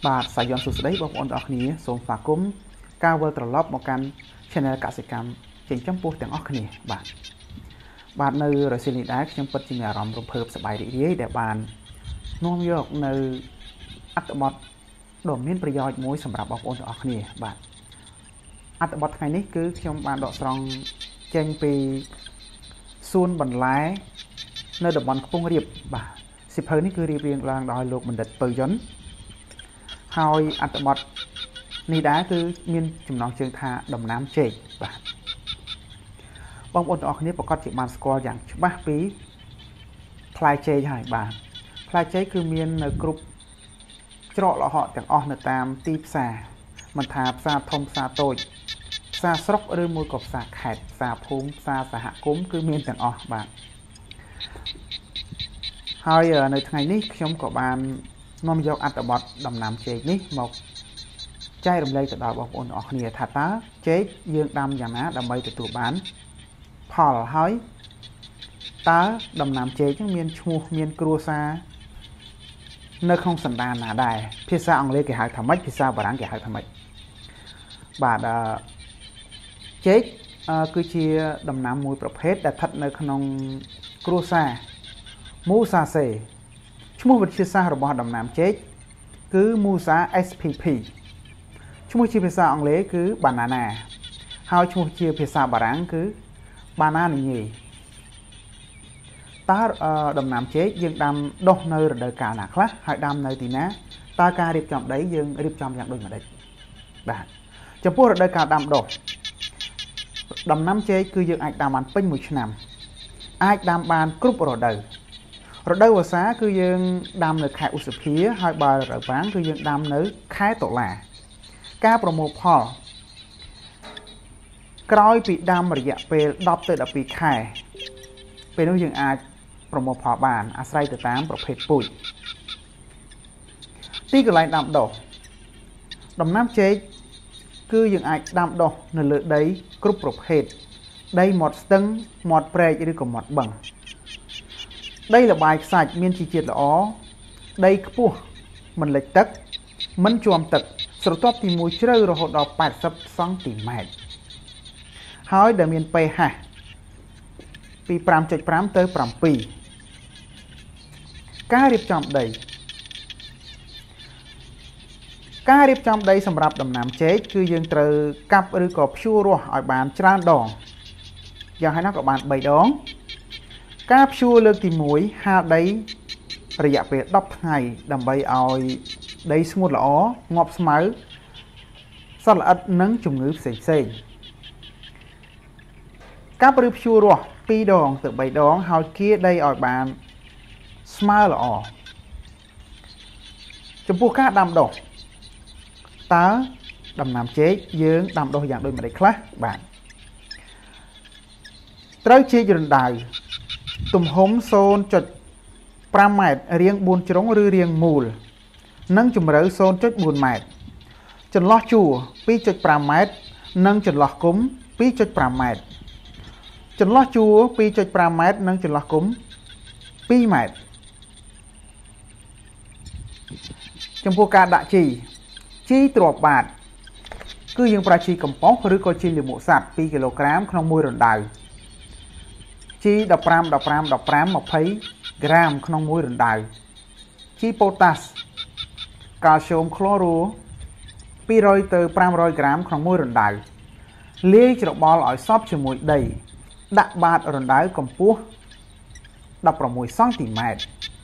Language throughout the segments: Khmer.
បាទសាយ័ន្តសុស្ដីបងប្អូនទាំងអស់គ្នាសូមស្វាគមន៍ការវិលត្រឡប់មកកាន់ Channel កសិកម្មចិញ្ចឹមពោះទាំងអស់គ្នាបាទនៅរសៀលនេះដែរខ្ញុំពិតជាមានអារម្មណ៍រំភើបសប្បាយរីករាយដែលបាននាំយកនៅអត្ថបទដ៏មានប្រយោជន៍មួយសម្រាប់បងប្អូនទាំងអស់គ្នាបាទអត្ថបទថ្ងៃនេះគឺខ្ញុំបានដកស្រង់ចេញពីសួនបន្លែនៅតំបន់ខ្ពង់រាបបាទសិភៅនេះគឺរៀបរៀងឡើងដោយលោកបណ្ឌិតពៅយុនហើយអត្ថបទនេះដែរគឺមានចំណងជើងថាដំណាំចេកបាទបងប្អូនទាំងអស់គ្នាប្រកាសជាបានស្គាល់យ៉ាងច្បាស់ពីផ្លែចេកហើយបាទផ្លែចេកគឺមាននៅគ្រប់ច្រកល្ហកទាំងអស់នៅតាមទីផ្សារមិនថាផ្សារធំផ្សារតូចផ្សារស្រុកឬមួយក៏ផ្សារខេត្តផ្សារភូមិផ្សារសហគមន៍គឺមានទាំងអស់បាទហើយនៅថ្ងៃនេះខ្ញុំក៏បាននាំយកអត្ថបទដំណាំចេកនេះមកចែករំលែកទៅដល់បងប្អូនទាំងអស់គ្នាថាតើចេកយើងដាំយ៉ាងណាដើម្បីទទួលបានផលហើយតើដំណាំចេកហ្នឹងមានឈ្មោះមានគ្រួសារនៅក្នុងសន្តានណាដែរភាសាអង់គ្លេសគេហៅថាម៉េចភាសាបារាំងគេហៅថាម៉េចបាទចេកគឺជាដំណាំមួយប្រភេទដែលស្ថិតនៅក្នុងគ្រួសារ Musaceae ឈ្មោះវិទ្យាសាស្ត្ររបស់ដំណាំចេកគឺ Musa spp ឈ្មោះជាភាសាអង់គ្លេសគឺ banana ហើយឈ្មោះជាភាសាបារាំងគឺ bananier តើដំណាំចេកយើងដាំដុះនៅរដូវកាលណាខ្លះហើយដាំនៅទីណាតើការរៀបចំដីយើងរៀបចំយ៉ាងដូចម្តេចបាទចំពោះរដូវកាលដាំដុះដំណាំចេកគឺយើងអាចដាំបានពេញមួយឆ្នាំអាចដាំបានគ្រប់រដូវរដូវវស្សាគឺយើងដាំនៅខែឧសភាហើយបើរដូវប្រាំងគឺយើងដាំនៅខែតុលាការប្រមូលផលក្រោយពីដាំរយៈពេល10ទៅ12ខែពេលនោះយើងអាចប្រមូលផលបានអាស្រ័យទៅតាមប្រភេទពូជទីកន្លែងដាំដុះដំណាំចេកគឺយើងអាចដាំដុះនៅលើដីគ្រប់ប្រភេទដីមាត់ស្ទឹងមាត់ព្រែកឬក៏មាត់បឹងដីល្បាយខ្សាច់មានជីជាតិល្អដីខ្ពស់មិនលិចទឹកមិនជួមទឹកស្រទាប់ទី1ជ្រៅរហូតដល់80សង់ទីម៉ែត្រហើយដែលមាន pH ពី 5.5 ទៅ 7 ការរៀបចំដីសម្រាប់ដំណាំចេកគឺយើងត្រូវកាប់ឬក៏ភ្ជួររាស់ឲ្យបានច្រើនដងយ៉ាងហោចណាស់ក៏បាន3ដងការភ្ជួរលើកទី1ហាលដីរយៈពេល10ថ្ងៃដើម្បីឲ្យដីស្ងួតល្អងាប់ស្មៅសត្វល្អិតនិងជំងឺផ្សេងៗកាប់ឬភ្ជួររាស់2ដងទៅ3ដងហើយកៀរដីឲ្យបានស្មើល្អចំពោះការដាំដុះតើដំណាំចេកយើងដាំដុះយ៉ាងដូចម្តេចខ្លះបាទត្រូវចេករណ្ដៅទំហំ 0.5 ម៉ែត្ររាង4ជ្រុងឬរាងមូលនិងជម្រៅ 0.4 ម៉ែត្រចន្លោះជួរ 2.5 ម៉ែត្រនិងចន្លោះគុម្ព 2.5 ម៉ែត្រចន្លោះជួរ 2.5 ម៉ែត្រនិងចន្លោះគុម្ព 2 ម៉ែត្រចំពោះការដាក់ជីទ្រាប់បាតគឺយើងប្រើជីកំប៉ុស្តឬក៏ជីលាមកសត្វ 2 គីឡូក្រាមក្នុងមួយរណ្ដៅជី15 20 ក្រាមក្នុងមួយរណ្ដៅជីប៉ូតាសកាល់ស្យូមក្លូរ៉ូ200ទៅ500 ក្រាមក្នុងមួយរណ្ដៅលាយច្របល់ឲ្យសព្វជាមួយដីដាក់បាតរណ្ដៅកម្ពស់16សង់ទីម៉ែត្រ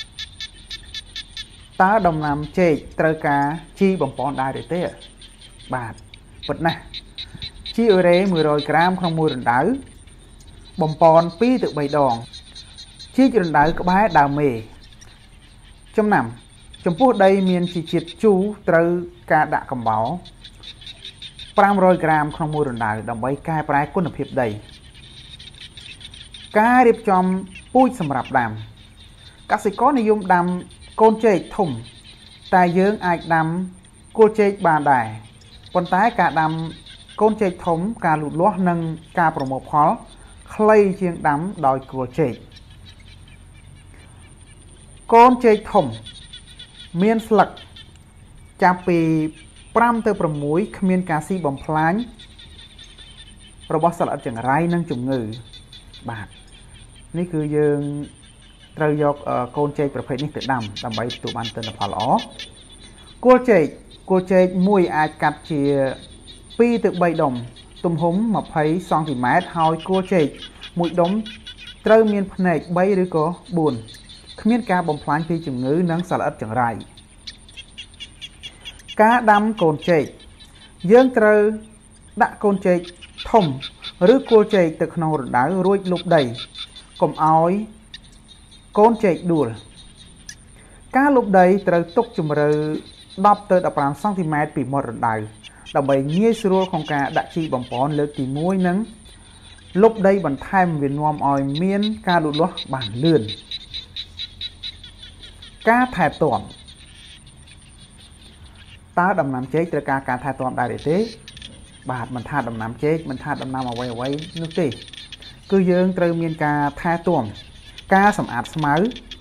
តើដំណាំចេកត្រូវការជីបំប៉នដែរឬទេបាទពិតណាស់ជីអ៊ូរ៉េ100 ក្រាមក្នុងមួយរណ្ដៅបំប៉ន2ទៅ3ដងជីករណ្ដៅក្បែរដើមមេចំពោះដីមានជីជាតិជូរត្រូវការដាក់កំបោរ500 ក្រាមក្នុងមួយរណ្ដៅដើម្បីកែប្រែគុណភាពដីការរៀបចំពូជសម្រាប់ដាំកសិករនិយមដាំកូនចេកធំតែយើងអាចដាំគល់ចេកបានដែរប៉ុន្តែការដាំកូនចេកធំការលូតលាស់និងការប្រមូលផលខ្លីជាងដាំដោយគល់ចេកកូនចេកធំមានស្លឹកចាប់ពី5ទៅ6គ្មានការស៊ីបំផ្លាញរបស់សត្វល្អិតចង្រៃនិងជំងឺបាទនេះគឺយើងត្រូវយកកូនចេកប្រភេទនេះទៅដាំដើម្បីទទួលបានទិន្នផលល្អគល់ចេកមួយអាចកាត់ជា2ទៅ3ដុំទំហំ20សង់ទីម៉ែត្រហើយគល់ចេកមួយដុំត្រូវមានភ្នែក3ឬក៏4គ្មានការបំផ្លាញពីជំងឺនិងសត្វល្អិតចង្រៃការដាំកូនចេកយើងត្រូវដាក់កូនចេកធំឬគល់ចេកទៅក្នុងរណ្ដៅរួចលុបដីកុំឲ្យកូនចេកដួលការលុបដីត្រូវទុកជម្រៅ10ទៅ15សង់ទីម៉ែត្រពីមាត់រណ្ដៅដើម្បីងាយស្រួលក្នុងការដាក់ជីបំប៉នលើកទី1និងលុបដីបន្ថែមវានាំឲ្យមានការលូតលាស់បានលឿនការថែទាំតើដំណាំចេកត្រូវការថែទាំដែរទេបាទមិនថាដំណាំចេកមិនថាដំណាំអ្វីនោះទេគឺយើងត្រូវមានការថែទាំការសម្អាតស្មៅ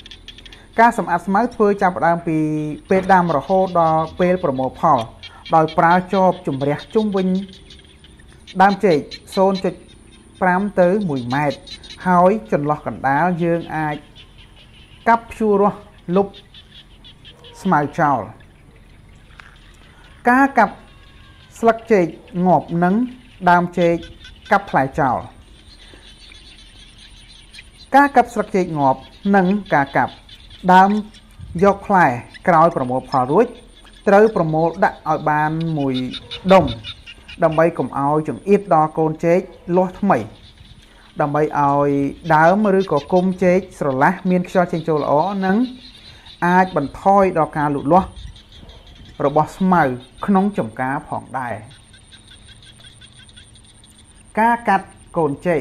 ធ្វើចាប់ផ្ដើមពីពេលដាំរហូតដល់ពេលប្រមូលផលដោយប្រើចបជំរះជុំវិញដើមចេក 0.5 ទៅ1ម៉ែត្រហើយចន្លោះកណ្ដាលយើងអាចកាប់ភ្ជួររាស់លុបស្មៅចោលការកាប់ស្លឹកចេកងាប់និងដើមចេកកាប់ផ្លែចោលការកាប់ស្លឹកចេកងាប់និងការកាប់ដើមយកផ្លែក្រោយប្រមូលផលរួចត្រូវប្រមូលដាក់ឲ្យបានមួយដុំដើម្បីកុំឲ្យចង្អៀតដល់កូនចេកលាស់ថ្មីដើម្បីឲ្យដើមឬក៏គុម្ពចេកស្រឡះមានខ្យល់ចេញចូលល្អនិងអាចបន្ថយដល់ការលូតលាស់របស់ស្មៅក្នុងចម្ការផងដែរការកាត់កូនចេក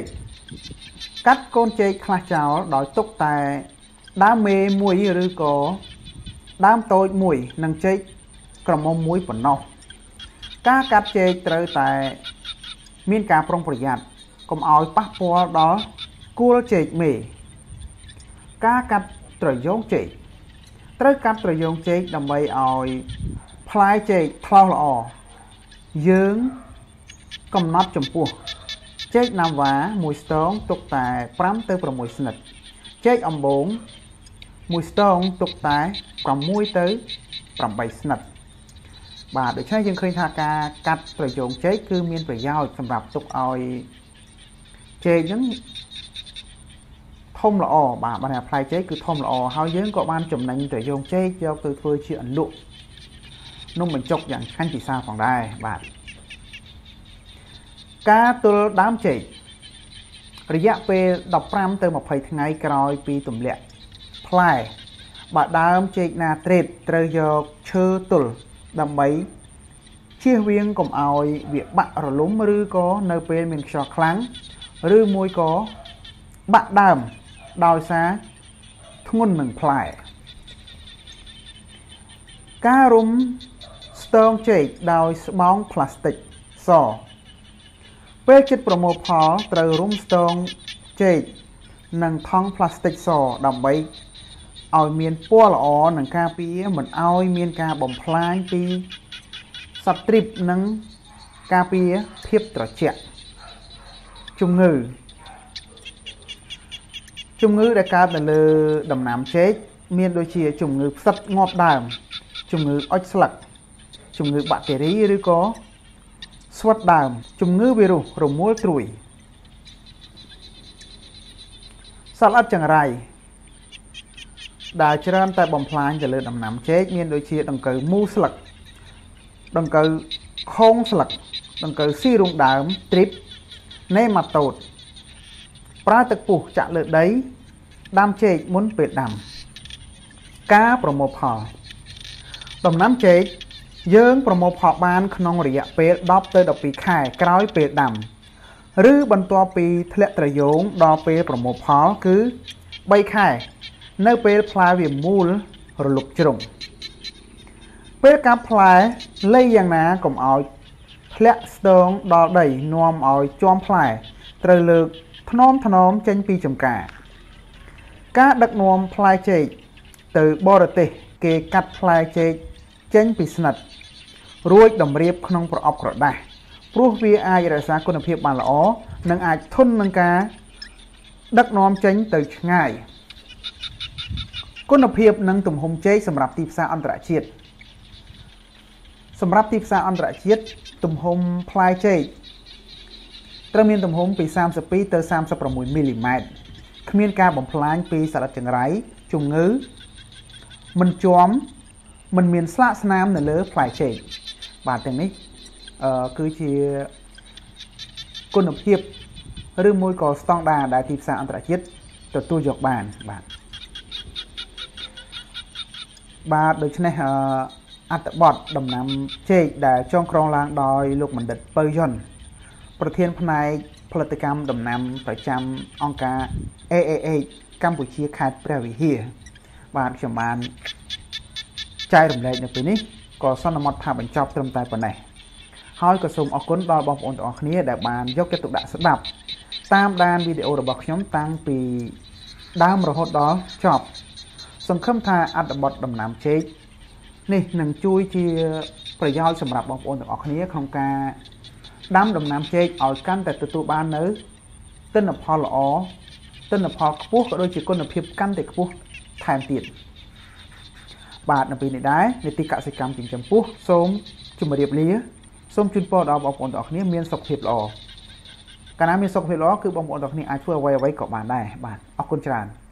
ខ្លះចោលដោយទុកតែដើមមេមួយឬក៏ដើមតូចមួយនិងចេកក្រមុំមួយប៉ុណ្ណោះការកាត់ចេកត្រូវតែមានការប្រុងប្រយ័ត្នកុំឲ្យប៉ះពាល់ដល់គល់ចេកមេការកាត់ត្រយងចេកត្រូវកាត់ត្រយងចេកដើម្បីឲ្យផ្លែចេកថ្លោះល្អយើងកំណត់ចំពោះចេកណាំវ៉ាមួយស្ទងទុកតែ5ទៅ6ស្និតចេកអំបូងមួយស្ទងទុកតែ6ទៅ8ស្និតបាទដូច្នេះយើងឃើញថាការកាត់ត្រយងចេកគឺមានប្រយោជន៍សម្រាប់ទុកឲ្យចេកហ្នឹងធំល្អបាទបានថាផ្លែចេកគឺធំល្អហើយយើងក៏បានចំណេញត្រយងចេកយកទៅធ្វើជាអន្លក់នំបញ្ចុកយ៉ាងឆ្ងាញ់ពិសាផងដែរបាទការទល់ដើមចេករយៈពេល15ទៅ20ថ្ងៃក្រោយពីទម្លាក់ផ្លែបើដើមចេកណាត្រេតត្រូវយកឈើទល់ដើម្បីជៀសវាងកុំឲ្យវាបាក់រលំឬក៏នៅពេលមានខ្យល់ខ្លាំងឬមួយក៏បាក់ដើមដោយសារធ្ងន់នឹងផ្លែការរុំស្ទងចេកដោយស្បោងផ្លាស្ទិកសពេលជិតប្រមូលផលត្រូវរុំស្ទងចេកនិងថង់ផ្លាស្ទិកសដើម្បីឲ្យមានពណ៌ល្អនិងការពារមិនឲ្យមានការបំផ្លាញពីសត្វទ្រីបនិងការពារភាពត្រជាក់ជំងឺដែលកើតនៅលើដំណាំចេកមានដូចជាជំងឺផ្សិតងាប់ដើមជំងឺអុចស្លឹកជំងឺបាក់តេរីឬក៏ស្វិតដើមជំងឺវីរុសរមួលត្រួយសត្វល្អិតចង្រៃដែលច្រើនតែបំផ្លាញទៅលើដំណាំចេកមានដូចជាដង្កូវមូលស្លឹកដង្កូវខោងស្លឹកដង្កូវស៊ីរុងដើមទ្រីបណេម៉ាតូតប្រើទឹកពុះចាក់លើដីដាំចេកមុនពេលដាំការប្រមូលផលដំណាំចេកយើងប្រមូលផលបានក្នុងរយៈពេល10ទៅ12ខែក្រោយពេលដាំឬបន្ទាប់ពីធ្លាក់ត្រយងដល់ពេលប្រមូលផលគឺ3ខែនៅពេលផ្លែវាមូលរលុកជ្រុងពេលកាប់ផ្លែលៃយ៉ាងណាកុំឲ្យធ្លាក់ស្ទងដល់ដីនាំឲ្យជាំផ្លែត្រូវលើកថ្នមចេញពីចម្ការការដឹកនាំផ្លែចេកទៅបរទេសគេកាត់ផ្លែចេកចេញពីស្និតរួចតម្រៀបក្នុងប្រអប់ក្រដាសព្រោះវាអាចរក្សាគុណភាពបានល្អនិងអាចធន់នឹងការដឹកនាំចេញទៅឆ្ងាយគុណភាពនិងទំហំចេកសម្រាប់ទីផ្សារអន្តរជាតិសម្រាប់ទីផ្សារអន្តរជាតិទំហំផ្លែចេកត្រូវមានទំហំពី32ទៅ36មីលីម៉ែត្រគ្មានការបំផ្លាញពីសត្វចង្រៃជំងឺមិនជាំមិនមានស្លាកស្នាមនៅលើផ្លែចេកបាទទាំងនេះគឺជាគុណភាពឬមួយក៏ស្តង់ដារដែលទីផ្សារអន្តរជាតិទទួលយកបានបាទដូច្នេះអត្ថបទដំណាំចេកដែលចងក្រងឡើងដោយលោកបណ្ឌិតពៅយុនប្រធានផ្នែកផលិតកម្មដំណាំប្រចាំអង្គការ AAH កម្ពុជាខេត្តព្រះវិហារបាទខ្ញុំបានចែករំលែកនៅពេលនេះក៏សន្មតថាបញ្ចប់ត្រឹមតែប៉ុណ្ណេះហើយក៏សូមអរគុណដល់បងប្អូនទាំងអស់គ្នាដែលបានយកចិត្តទុកដាក់ស្ដាប់តាមដានវីដេអូរបស់ខ្ញុំតាំងពីដើមរហូតដល់ចប់សង្ឃឹមថាអត្ថបទដំណាំចេកនេះនឹងជួយជាប្រយោជន៍សម្រាប់បងប្អូនទាំងអស់គ្នាក្នុងការដាំដំណាំចេកឲ្យកាន់តែទទួលបាននៅទិន្នផលល្អទិន្នផលខ្ពស់ក៏ដូចជាគុណភាពកាន់តែខ្ពស់ថែមទៀតបាទនៅពេលនេះដែរនីតិកសិកម្មចិញ្ចឹមពោះសូមជម្រាបលាសូមជូនពរដល់បងប្អូនទាំងអស់គ្នាមានសុខភាពល្អកាលណាមានសុខភាពល្អគឺបងប្អូនទាំងអស់គ្នាអាចធ្វើអ្វីៗក៏បានដែរបាទអរគុណច្រើន